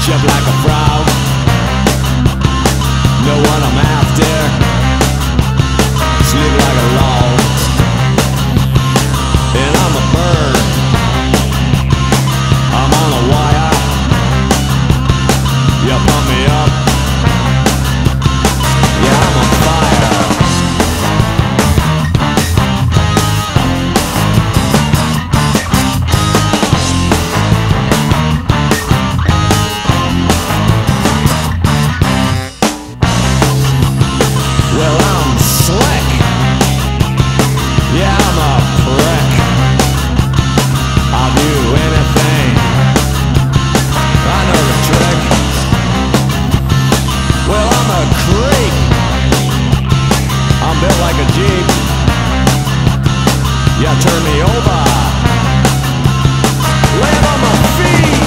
Jump like a frog, know what I'm after. Sleep like a log, and I'm a bird. I'm on a wire. You pump me up. Yeah, I'm on fire. Well, I'm slick. Yeah, I'm a prick. I'll do anything. I know the trick. Well, I'm a creep. I'm built like a Jeep. Yeah, turn me over. Land on my feet.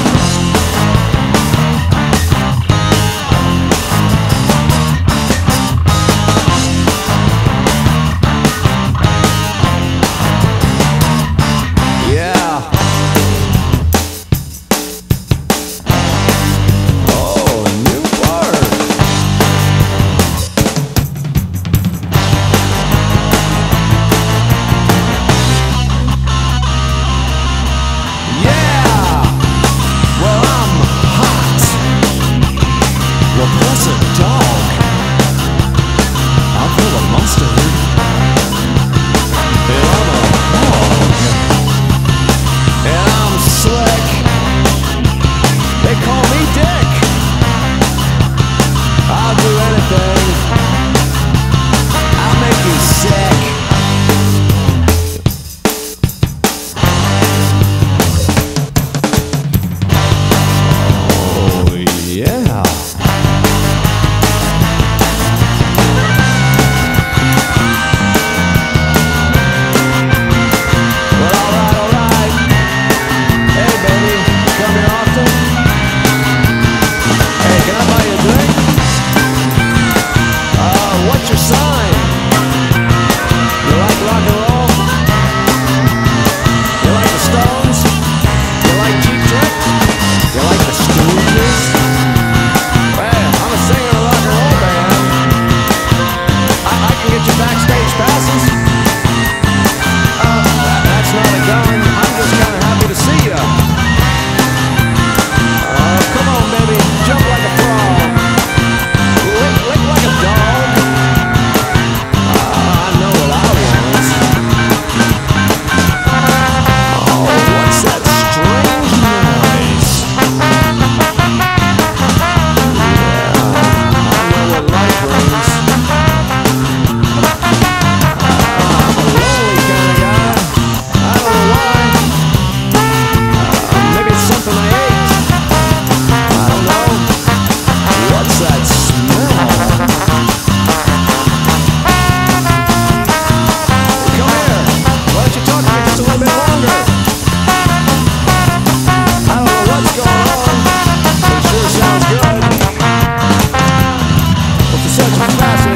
Well, plus a dog. I'm full of mustard. And I'm a hog. And I'm slick. They call me Dick. I'll do anything. I'll make you sick. Oh, yeah. Such a classic.